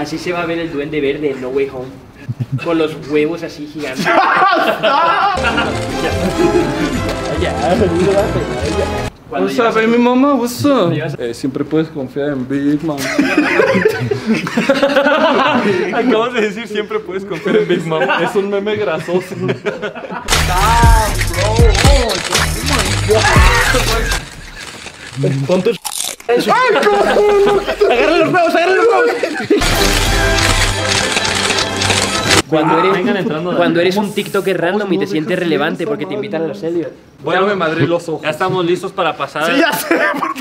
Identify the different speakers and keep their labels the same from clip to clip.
Speaker 1: Así se va a ver el Duende Verde en No Way Home. Con los huevos así gigantes.
Speaker 2: What's up, mi mamá? What's up? Siempre puedes confiar en Big Mom.
Speaker 3: Acabas de decir siempre puedes confiar en Big Mom.
Speaker 2: Es un meme grasoso.
Speaker 1: ¿Cuántos? ¡Agarra los huevos! ¡Agarra los huevos! Cuando eres un TikToker random y te sientes relevante porque te invitan a los Elliot.
Speaker 2: Bueno, me madré los ojos.
Speaker 3: Ya estamos listos para pasar.
Speaker 2: Sí, ya sé.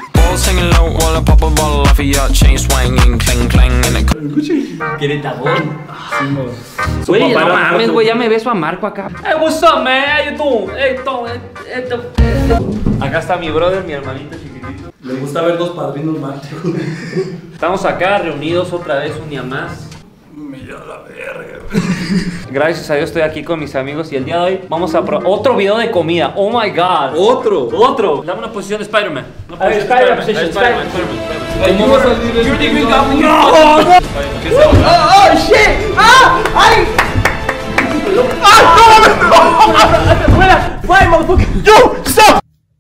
Speaker 1: Queretagón. Güey, no mames, güey, ya me beso a Marco acá.
Speaker 3: Hey, what's up, man? How you doing? Acá está mi brother, mi hermanito chiquitito.
Speaker 2: Le gusta ver dos padrinos mágicos.
Speaker 3: Estamos acá reunidos otra vez un día más.
Speaker 2: Mira la verga.
Speaker 3: Gracias a Dios estoy aquí con mis amigos y el día de hoy vamos a probar otro video de comida. Oh my god.
Speaker 2: Otro.
Speaker 3: Dame una posición de Spider-Man.
Speaker 1: Spider-Man.
Speaker 2: ¿Cómo va a salir el video?
Speaker 1: ¡Oh, shit! ¡Ah! ¡Ay! ¡Ah, no! ¡Fuera! ¡Fuera, motherfucker! ¡Yo! ¡Stop!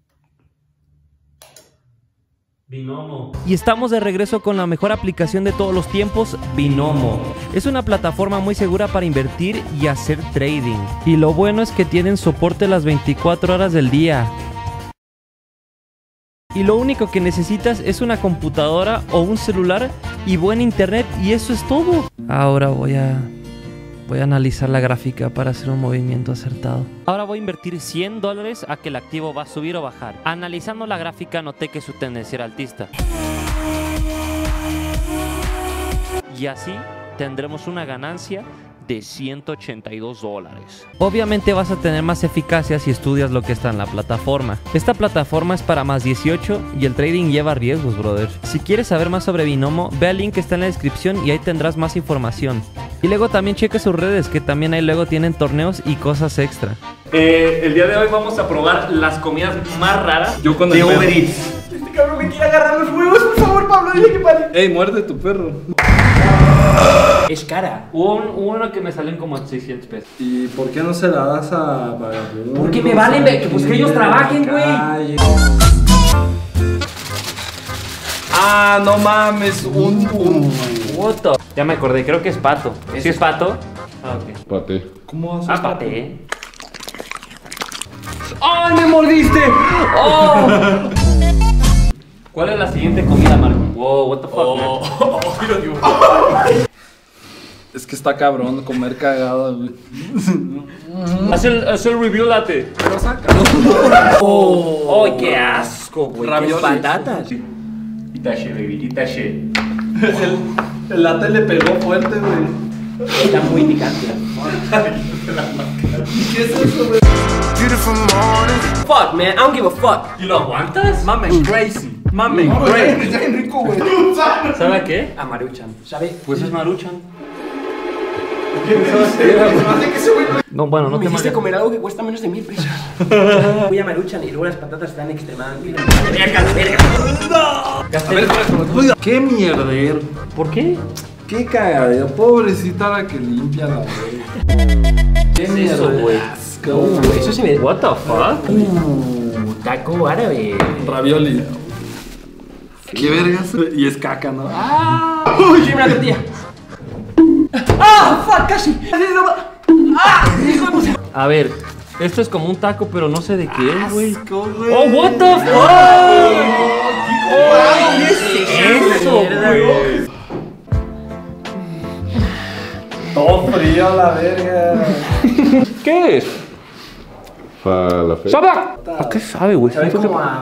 Speaker 3: Binomo.
Speaker 4: Y estamos de regreso con la mejor aplicación de todos los tiempos, Binomo. Es una plataforma muy segura para invertir y hacer trading. Y lo bueno es que tienen soporte las 24 horas del día. Y lo único que necesitas es una computadora o un celular y buen internet y eso es todo. Ahora voy a analizar la gráfica para hacer un movimiento acertado. Ahora voy a invertir $100 a que el activo va a subir o bajar. Analizando la gráfica noté que su tendencia era alcista. Y así tendremos una ganancia de $182. Obviamente vas a tener más eficacia si estudias lo que está en la plataforma. Esta plataforma es para más 18 y el trading lleva riesgos, brother. Si quieres saber más sobre Binomo, ve al link que está en la descripción y ahí tendrás más información. Y luego también checa sus redes, que también ahí luego tienen torneos y cosas extra.
Speaker 3: El día de hoy vamos a probar las comidas más raras
Speaker 2: Yo con
Speaker 3: de
Speaker 2: el
Speaker 3: Uber
Speaker 2: perro.
Speaker 3: Eats.
Speaker 1: Este cabrón me quiere agarrar los huevos, por favor, Pablo, dile que pare.
Speaker 2: Ey, muerde tu perro.
Speaker 1: Es cara.
Speaker 3: Hubo uno que me salen como 600 pesos.
Speaker 2: ¿Y por qué no se la das a vagabundos?
Speaker 1: Porque me valen, pues que ellos trabajen, güey.
Speaker 2: Ah, no mames,
Speaker 3: What the? Ya me acordé, creo que es pato. ¿Sí es pato? Ah, ok.
Speaker 5: Pate.
Speaker 2: ¿Cómo vas
Speaker 3: Ah,
Speaker 2: a
Speaker 3: paté.
Speaker 1: ¡Ay, me mordiste! ¡Oh!
Speaker 3: ¿Cuál es la siguiente comida, Marco? Wow, what the fuck, man?
Speaker 2: Es que está cabrón comer cagada, güey.
Speaker 3: Haz el review late.
Speaker 2: Pero sácalo.
Speaker 1: ¡Oh! ¡Ay, qué asco, güey!
Speaker 2: Raviolis.
Speaker 1: ¡Qué patatas!
Speaker 3: Itache, baby, itache.
Speaker 2: El late le pegó fuerte, güey.
Speaker 1: Está muy picante.
Speaker 2: ¿Qué es eso, güey?
Speaker 1: Fuck, man, I don't give a fuck.
Speaker 3: ¿Y lo aguantas?
Speaker 2: My man crazy. My man crazy. Está bien rico, güey.
Speaker 3: ¿Sabe a qué?
Speaker 1: A Maruchan, ¿sabe?
Speaker 3: Pues es Maruchan.
Speaker 1: No,
Speaker 3: bueno, no
Speaker 1: me
Speaker 3: te
Speaker 1: hiciste
Speaker 3: mames.
Speaker 1: comer algo que cuesta menos de 1000 pesos. Fui a Maruchan y luego las patatas están extremadamente... ¡Verga, verga!
Speaker 2: A ver, qué mierdero.
Speaker 3: ¿Por qué?
Speaker 2: Qué cagadero. Pobrecita la que limpia la verga.
Speaker 1: ¿Qué es eso, güey? Eso se me...
Speaker 3: What the fuck?
Speaker 1: Taco árabe.
Speaker 2: Ravioli. Qué vergas. Y es caca, ¿no?
Speaker 1: ¡Uy, sí, una tortilla! ¡Ah, fuck, casi! ¡Ah, hijo de puta!
Speaker 3: A ver, esto es como un taco, pero no sé de qué es, güey.
Speaker 2: güey.
Speaker 3: ¡Oh, what the fuck!
Speaker 1: ¿Qué es eso, güey?
Speaker 2: Todo frío la verga.
Speaker 3: ¿Qué es?
Speaker 5: Falafel.
Speaker 3: ¿Sabe? ¿A qué sabe, güey?
Speaker 1: Sabe como a...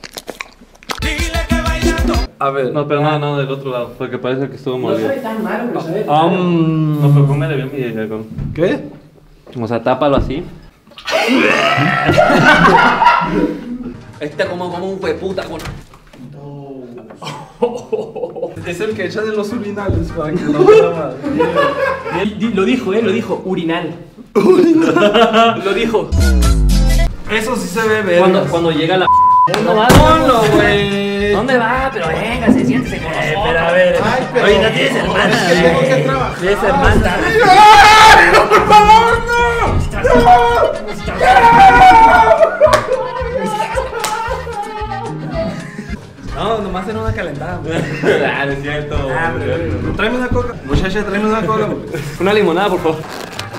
Speaker 2: A ver.
Speaker 3: No, pero no, del otro lado, porque parece que estuvo
Speaker 1: No
Speaker 3: mordido.
Speaker 1: sabe tan malo, pero sabe...
Speaker 3: No, pero cómele bien mi dinero.
Speaker 2: ¿Qué?
Speaker 3: O sea, tápalo así.
Speaker 1: Este como un hueputa con...
Speaker 2: Es el que echa de los urinales para que no vea mal.
Speaker 1: Lo dijo, urinal. Lo dijo.
Speaker 2: Eso sí se ve vergas.
Speaker 3: Cuando llega la...
Speaker 2: No, güey.
Speaker 3: ¿Dónde va? Pero venga, siéntese con nosotros.
Speaker 1: Pero a ver.
Speaker 6: Ay, pero
Speaker 1: Oye, no tienes hermana.
Speaker 6: es que tengo que trabajar.
Speaker 1: Tienes hermana.
Speaker 6: ¡Por favor, no!
Speaker 1: No, nomás era una calentada.
Speaker 3: Ah, no es cierto.
Speaker 1: Tráeme una coca. Muchacha, tráeme una coca.
Speaker 3: Una limonada, por favor.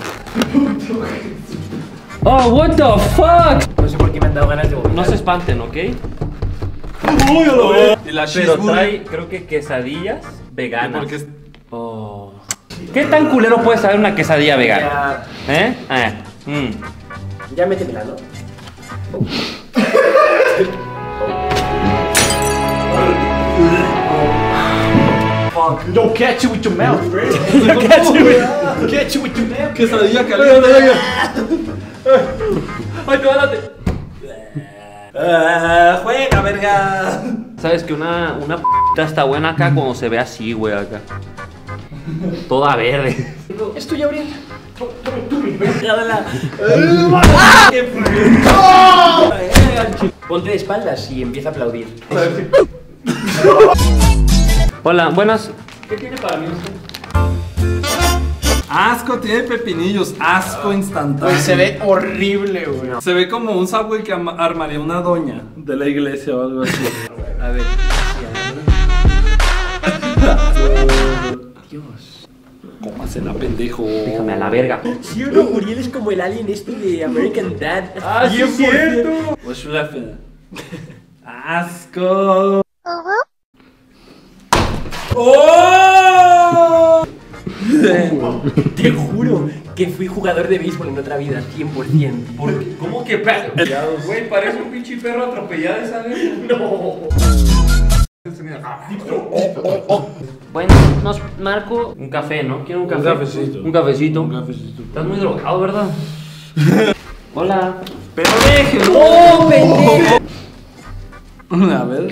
Speaker 4: Oh, what the fuck.
Speaker 1: No sé por qué me han dado ganas de vomitar.
Speaker 3: No se espanten, ¿ok?
Speaker 2: Y la
Speaker 3: Pero
Speaker 2: cheeseburger.
Speaker 3: trae, creo que quesadillas veganas.
Speaker 2: Porque es...
Speaker 3: Oh. ¿Qué tan culero puede saber una quesadilla vegana? ¿Eh?
Speaker 1: Ya métemela, ¿no? Don't catch it with your mouth, bro. Catch it with your mouth.
Speaker 2: Quesadilla caliente.
Speaker 3: ¡Ay, cállate!
Speaker 1: Juega, verga.
Speaker 3: ¿Sabes que una p*** está buena acá cuando se ve así, güey, acá? Toda verde.
Speaker 1: Es tuya, Uriel. Ponte de espaldas y empieza a aplaudir.
Speaker 3: Hola, buenas. ¿Qué tiene para mí usted?
Speaker 2: Asco, tiene pepinillos. Asco instantáneo.
Speaker 1: Pues se ve horrible, güey.
Speaker 2: Se ve como un Subway que armaría una doña de la iglesia o algo así.
Speaker 1: A ver. Dios.
Speaker 2: Cómasela, pendejo.
Speaker 3: Déjame a la verga.
Speaker 1: Sí o no, Uriel es como el alien este de American Dad.
Speaker 3: ¡Ah, sí es cierto!
Speaker 2: What's laughing? Asco. ¡Oh!
Speaker 1: Te juro que fui jugador de béisbol en otra vida, 100%.
Speaker 3: ¿Cómo que perro? Güey, parece un pinche perro atropellado, ¿sabes?
Speaker 1: No.
Speaker 3: Bueno, nos marco un café, ¿no? ¿Quiero un café?
Speaker 2: cafecito.
Speaker 3: Un cafecito.
Speaker 2: Un cafecito.
Speaker 3: Estás muy drogado, ¿verdad? Hola.
Speaker 2: Pero déjelo.
Speaker 1: ¡Oh, pendejo!
Speaker 2: A ver.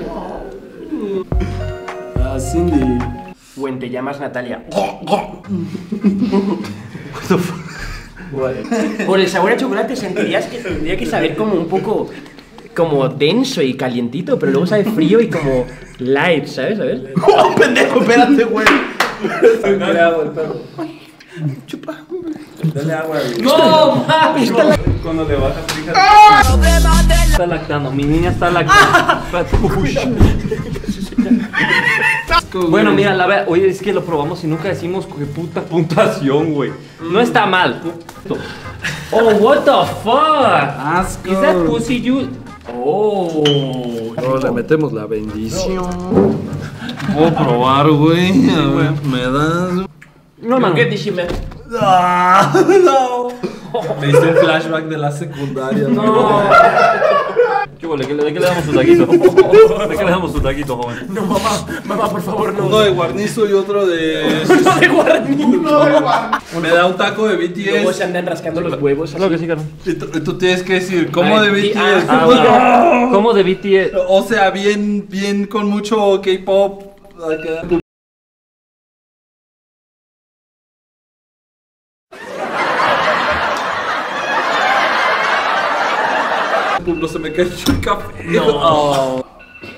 Speaker 2: Ah, Cindy.
Speaker 1: Buen, te llamas Natalia. Por el sabor a chocolate sentirías que tendría que saber como un poco como denso y calientito, pero luego sabe frío y como light, ¿sabes? A ver.
Speaker 6: ¡Oh, pendejo! Espérate, güey.
Speaker 2: Dale agua al perro. Dale agua.
Speaker 3: ¡No, mames!
Speaker 2: Cuando le bajas, fíjate.
Speaker 3: Está lactando, mi niña está lactando. Bueno, mira, la verdad, oye, es que lo probamos y nunca decimos qué puta puntuación, güey. No está mal. Oh, what the fuck?
Speaker 2: Asco.
Speaker 3: Is that pussy you? Oh.
Speaker 2: Ahora le metemos la bendición. Puedo probar, güey. A ver, me das.
Speaker 3: No, man.
Speaker 1: ¿Qué dices, man?
Speaker 2: No. Me hice un flashback de la secundaria.
Speaker 3: No. ¿Qué huele? ¿De qué le damos su taquito? ¿De qué le damos su taquito, joven?
Speaker 1: No, mamá, por favor, no.
Speaker 2: Uno de guarnizo y otro de.
Speaker 1: de guarnizo.
Speaker 2: Me da un taco de
Speaker 1: Luego se
Speaker 2: BTS.
Speaker 1: andan rascando los huevos.
Speaker 3: Claro que sí, Carlos.
Speaker 2: Y tú tienes que decir, ¿cómo de BTS?
Speaker 3: Bueno. ¿Cómo de BTS?
Speaker 2: O sea, bien con mucho K-pop. No se me cayó el café.
Speaker 1: No.
Speaker 2: Oh.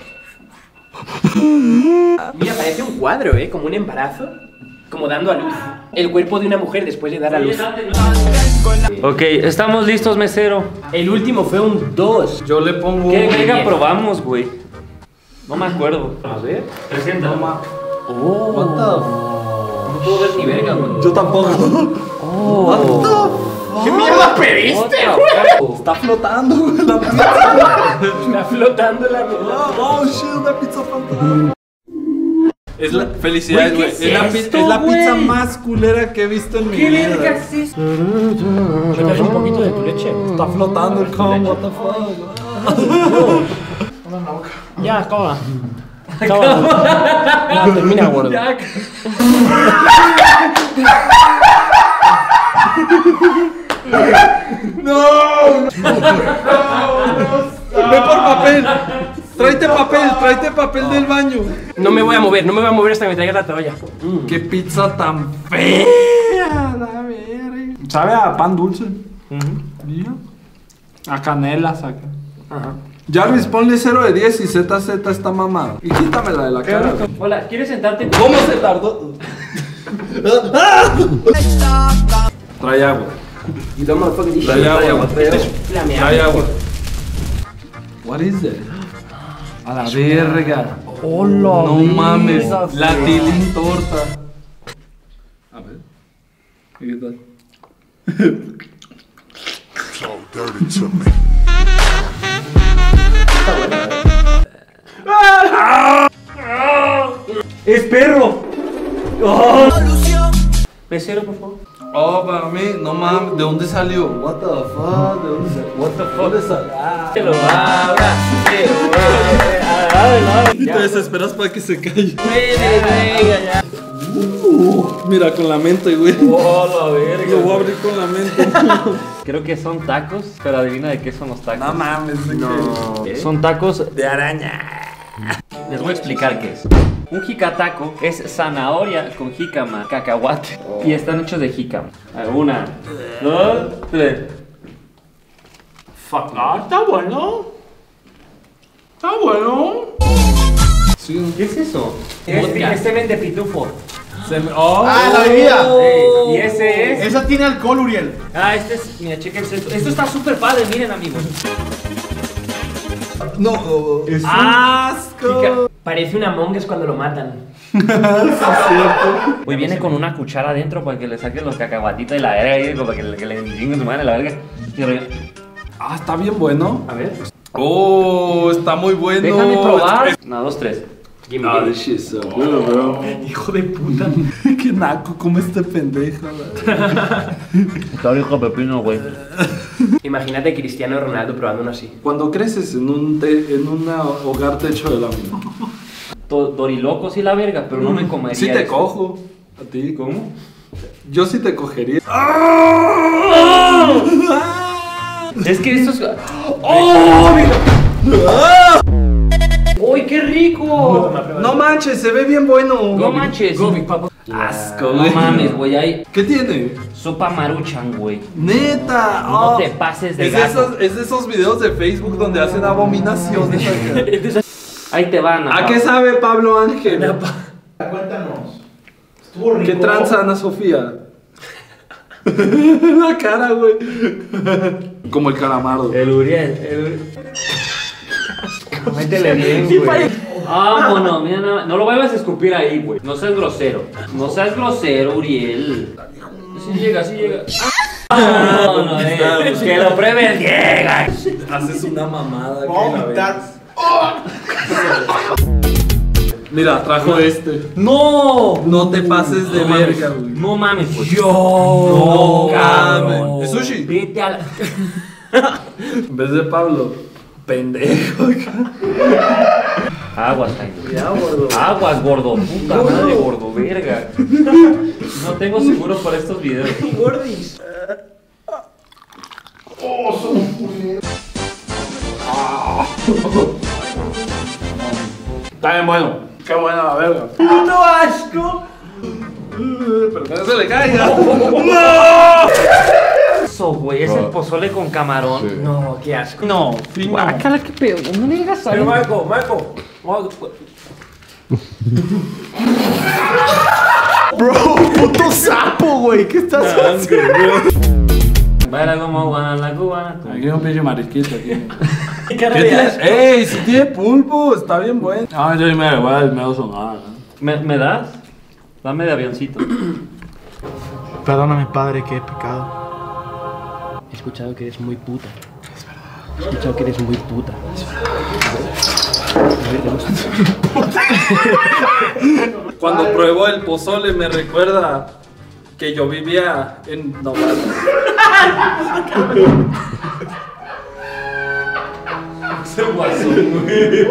Speaker 1: Mira, parece un cuadro, como un embarazo, como dando a luz. El cuerpo de una mujer después de dar a luz.
Speaker 3: Ok, estamos listos, mesero.
Speaker 1: El último fue un 2.
Speaker 2: Yo le pongo.
Speaker 3: ¿Qué verga
Speaker 1: bien.
Speaker 3: probamos, güey? No me acuerdo.
Speaker 1: A ver.
Speaker 3: Presenta.
Speaker 1: Oh. No puedo ver ni verga, güey.
Speaker 2: Yo tampoco.
Speaker 3: Oh.
Speaker 1: ¿Qué mierda pediste, güey?
Speaker 2: Está flotando, güey, la pizza.
Speaker 1: Está flotando la mierda.
Speaker 2: Oh, shit, una pizza fantasma. Es la felicidad,
Speaker 1: Güey,
Speaker 2: güey.
Speaker 1: ¿qué es esto,
Speaker 2: es la pizza
Speaker 1: güey?
Speaker 2: más culera que he visto en mi
Speaker 1: ¿Qué
Speaker 2: vida.
Speaker 1: verga es esto? ¿Sueltas un poquito de tu leche?
Speaker 2: Está flotando el com, what the fuck.
Speaker 1: Ya, acaba. Ya, termina, gordo.
Speaker 2: Ve por papel. Tráete papel del baño.
Speaker 1: No me voy a mover hasta que me traigas la toalla.
Speaker 2: Qué pizza tan fea, la verga. Sabe a pan dulce. Mira. A canela saca.
Speaker 1: Ajá.
Speaker 2: Jarvis, ponle 0 de 10 y ZZ está mamada. Y quítamela de la cara.
Speaker 3: Hola, ¿quieres sentarte?
Speaker 2: ¿Cómo se tardó? Trae agua. Trae agua. Trae agua. What is that? A la verga.
Speaker 3: Hola,
Speaker 2: No mames. La tilín torta. A ver. ¿Qué tal?
Speaker 3: ¡Es perro! Oh. Mesero, por favor.
Speaker 2: Oh, para mí, no mames. ¿De dónde salió? What the fuck? ¿De dónde salió?
Speaker 3: What the fuck?
Speaker 2: ¿Dónde salió?
Speaker 3: Que lo abra.
Speaker 2: Y te desesperas para que se calle.
Speaker 3: Ya.
Speaker 2: Mira, con la mente, güey.
Speaker 3: Oh, la verga.
Speaker 2: Lo voy a abrir con la mente.
Speaker 3: Creo que son tacos, pero adivina de qué son los tacos.
Speaker 2: No mames, no.
Speaker 3: Son tacos de araña. Les voy a explicar qué es. Un jicataco es zanahoria con jícama, cacahuate. Y están hechos de jícama. A ver, 1, 2, 3.
Speaker 6: Fuck, está bueno. Está bueno.
Speaker 2: Sí.
Speaker 3: ¿Qué es eso?
Speaker 1: Es semen de pitufo.
Speaker 2: Oh.
Speaker 6: Ah, la bebida.
Speaker 3: Y ese es.
Speaker 6: Esa tiene alcohol, Uriel.
Speaker 3: Ah, este es. Mira, chequense esto. Esto está súper padre, miren, amigos.
Speaker 2: No. Es asco.
Speaker 1: Parece una mongues cuando lo matan.
Speaker 3: Hoy viene con una cuchara adentro para que le saquen los cacahuatitos y la verga ahí, para que le chinguen su madre la verga.
Speaker 2: Ah, está bien bueno.
Speaker 3: A ver.
Speaker 2: Oh, está muy bueno.
Speaker 3: Déjame probar. 1, 2, 3.
Speaker 2: Ah, this shit so good, bro.
Speaker 1: Hijo de puta.
Speaker 2: Qué naco, como este pendejo.
Speaker 3: Está rico pepino, güey.
Speaker 1: Imagínate Cristiano Ronaldo probando uno así.
Speaker 2: Cuando creces en un hogar techo de lámina.
Speaker 3: Dorilocos y la verga, pero no me comería.
Speaker 2: Sí te
Speaker 3: eso.
Speaker 2: cojo. ¿A ti?
Speaker 3: ¿Cómo?
Speaker 2: Yo sí te cogería.
Speaker 3: Es que estos. ¡Oh! ¡Mira! ¡Uy, qué rico!
Speaker 2: No manches, se ve bien bueno.
Speaker 3: No manches.
Speaker 2: Asco,
Speaker 3: No
Speaker 2: güey.
Speaker 3: mames, güey. Hay
Speaker 2: ¿Qué tiene?
Speaker 3: sopa maruchan, güey.
Speaker 2: Neta.
Speaker 3: No
Speaker 2: oh.
Speaker 3: te pases de
Speaker 2: Es
Speaker 3: gato.
Speaker 2: es de esos videos de Facebook donde hacen abominaciones. Acá.
Speaker 3: Ahí te van.
Speaker 2: ¿A qué sabe Pablo Ángel?
Speaker 6: Cuéntanos. Estuvo rico.
Speaker 2: ¿Qué tranza, Ana Sofía? La cara, güey. Como el calamardo.
Speaker 3: El Uriel. Métele bien, güey. Vámonos, mira nada más. No lo vuelvas a escupir ahí, güey. No seas grosero. No seas grosero, Uriel. Sí llega, sí llega. No, que lo pruebes, llega.
Speaker 2: Haces una mamada.
Speaker 6: Vamos a
Speaker 2: que la
Speaker 6: quitar.
Speaker 2: ves. Mira, trajo este.
Speaker 3: ¡No!
Speaker 2: No te pases de verga, güey.
Speaker 3: No mames, güey.
Speaker 2: No,
Speaker 3: cabrón.
Speaker 2: mames. ¿Es sushi?
Speaker 3: Vete a la...
Speaker 2: En vez de Pablo, pendejo.
Speaker 3: Aguas, Jaime. Aguas, gordo. Puta madre, gordo, verga. No tengo seguro para estos videos.
Speaker 1: Gordis.
Speaker 2: Está bien bueno. Qué buena la verga.
Speaker 1: ¡Puto asco!
Speaker 2: Pero que no se le caiga.
Speaker 3: Eso, güey, es el pozole con camarón.
Speaker 5: Sí.
Speaker 1: No, qué asco.
Speaker 3: No, guácala, qué pedo. No le digas
Speaker 1: Pero
Speaker 3: algo.
Speaker 1: Marco.
Speaker 6: Bro, puto sapo, güey. ¿Qué estás haciendo?
Speaker 3: Baila como Guana la cubana.
Speaker 2: Aquí hay un pinche marisquito aquí.
Speaker 1: ¿Qué
Speaker 2: ¿Qué tiene? ¡Ey! Si tiene pulpo, está bien bueno. Ah, yo me voy a me sonar.
Speaker 3: ¿Me das? Dame de avioncito.
Speaker 6: Perdóname, padre, que he pecado.
Speaker 1: He escuchado que eres muy puta. Es verdad. He escuchado que eres muy puta.
Speaker 2: Cuando pruebo el pozole me recuerda que yo vivía en Nogales.
Speaker 3: Ese guasón, güey.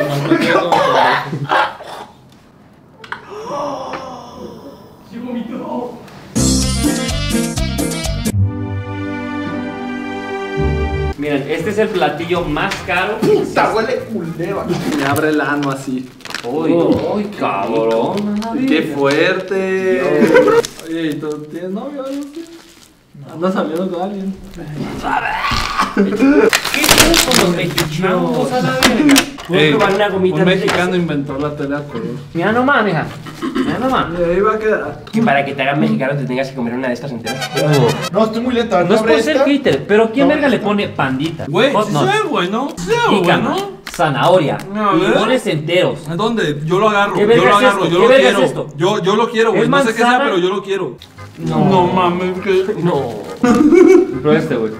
Speaker 3: Miren, este es el platillo más caro.
Speaker 6: Puta, huele culero aquí.
Speaker 2: Me abre el ano así.
Speaker 3: Uy, uy, cabrón.
Speaker 2: ¡Qué fuerte! Oye, ¿y tú tienes novio? ¿Andas saliendo con alguien?
Speaker 3: ¿Qué tienes con los mexicanos a la verga?
Speaker 1: ¿Puedo probar una gomita
Speaker 2: Un
Speaker 1: de
Speaker 2: mexicano inventó la tele a color.
Speaker 3: Mira nomás, mija. Mira nomás.
Speaker 2: Y ahí va a quedar.
Speaker 1: Que para que te hagan mexicano te tengas que comer una de estas enteras.
Speaker 6: No, estoy muy lento.
Speaker 3: No es por ser hater, pero ¿quién verga le pone pandita?
Speaker 2: Güey,
Speaker 3: Hot
Speaker 2: sí
Speaker 3: nuts,
Speaker 2: sabe bueno. Sí sabe
Speaker 3: jícama,
Speaker 2: bueno.
Speaker 3: zanahoria,
Speaker 2: A ver.
Speaker 3: limones enteros.
Speaker 2: ¿En dónde? Yo lo agarro,
Speaker 3: ¿Qué
Speaker 2: yo
Speaker 3: verga
Speaker 2: lo
Speaker 3: es
Speaker 2: agarro,
Speaker 3: esto?
Speaker 2: yo
Speaker 3: ¿Qué
Speaker 2: lo
Speaker 3: verga es
Speaker 2: quiero.
Speaker 3: esto?
Speaker 2: Yo lo quiero, güey.
Speaker 3: ¿Es
Speaker 2: No sé qué sea,
Speaker 3: manzana?
Speaker 2: pero yo lo quiero.
Speaker 3: No.
Speaker 2: No mames, que.
Speaker 1: No.
Speaker 3: Pero este, güey.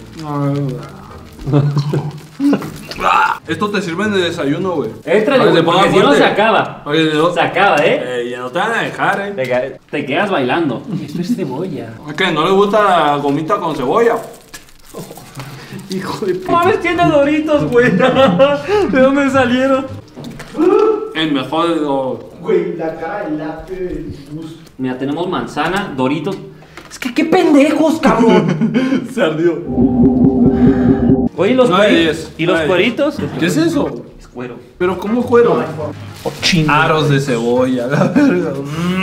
Speaker 2: Esto te sirve de desayuno, güey.
Speaker 3: Éntrale,
Speaker 2: Para que
Speaker 3: güey,
Speaker 2: se ponga
Speaker 3: porque si no
Speaker 2: fuerte.
Speaker 3: se acaba.
Speaker 2: Para que no-
Speaker 3: Se acaba, ¿eh?
Speaker 2: Ya no te van a dejar,
Speaker 3: Te quedas bailando.
Speaker 1: Esto es cebolla.
Speaker 2: ¿A qué? ¿No le gusta la gomita con cebolla?
Speaker 1: Hijo de
Speaker 3: ¿Cómo mames tiene Doritos, güey? ¿De dónde salieron?
Speaker 2: El mejor de los.
Speaker 6: Güey, la cara del lápiz del bus.
Speaker 3: Mira, tenemos manzana, Doritos. Es que qué pendejos, cabrón.
Speaker 2: Se ardió.
Speaker 3: Oye, los
Speaker 2: 9 de
Speaker 3: cueritos.
Speaker 2: 10.
Speaker 3: ¿Y los
Speaker 2: 9 de 10.
Speaker 3: cueritos?
Speaker 2: ¿Qué es eso?
Speaker 3: Es cuero.
Speaker 2: ¿Pero cómo cuero? Aros de cebolla, la verga.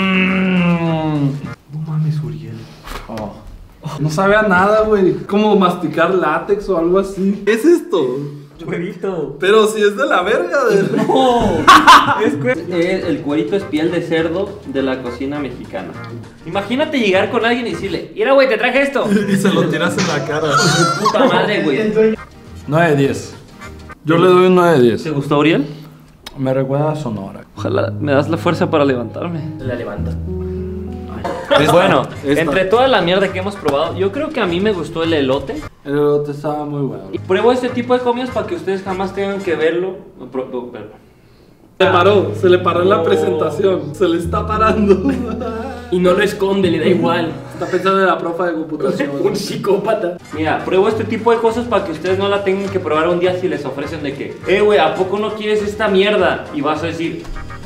Speaker 1: No mames, Uriel.
Speaker 2: No sabe a nada, güey. Como masticar látex o algo así. ¿Qué es esto?
Speaker 3: Cuerito.
Speaker 2: Pero si es de la verga.
Speaker 3: No, es el cuerito es piel de cerdo de la cocina mexicana. Imagínate llegar con alguien y decirle, mira, güey, te traje esto.
Speaker 2: Y se lo tiras en la cara.
Speaker 3: Puta madre, güey.
Speaker 2: 9 de 10. Yo le doy un 9 de 10.
Speaker 3: ¿Te gustó, Uriel?
Speaker 2: Me recuerda a Sonora.
Speaker 3: Ojalá me das la fuerza para levantarme.
Speaker 1: La levanta.
Speaker 3: Bueno,
Speaker 2: esta.
Speaker 3: entre toda la mierda que hemos probado, yo creo que a mí me gustó el elote.
Speaker 2: El elote estaba muy bueno.
Speaker 3: Y pruebo este tipo de comidas para que ustedes jamás tengan que verlo.
Speaker 2: Se le paró en la presentación. Se le está parando.
Speaker 1: Y no lo esconde, le da igual.
Speaker 2: Está pensando en la profa de computación.
Speaker 1: Un psicópata.
Speaker 3: Mira, pruebo este tipo de cosas para que ustedes no la tengan que probar un día si les ofrecen de que, güey, ¿a poco no quieres esta mierda? Y vas a decir,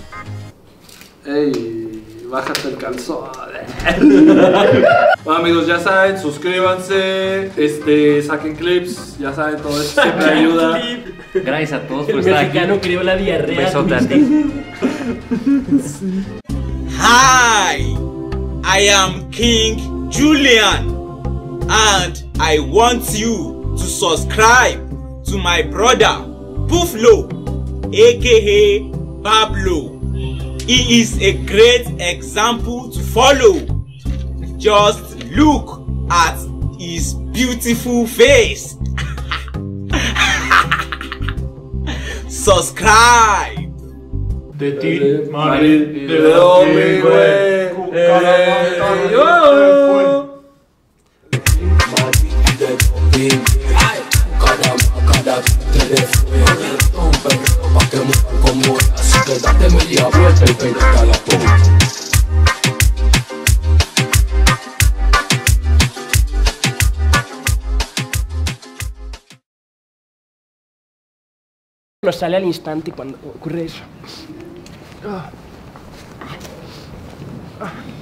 Speaker 2: Ey, bájate el calzón. Bueno, amigos, ya saben, suscríbanse, saquen clips, ya saben, todo eso siempre ayuda.
Speaker 3: gracias a todos por
Speaker 1: El
Speaker 3: estar aquí.
Speaker 1: mexicano creó la diarrea.
Speaker 3: Besote a
Speaker 1: ¿viste?
Speaker 3: ti.
Speaker 7: Hi, I am King Julian, and I want you to subscribe to my brother Buffalo, aka Pablo. He is a great example to follow. Just look at his beautiful face. Subscribe.
Speaker 3: De ti,
Speaker 2: Marido, mi güey.
Speaker 1: Nos sale al instante cuando ocurre eso.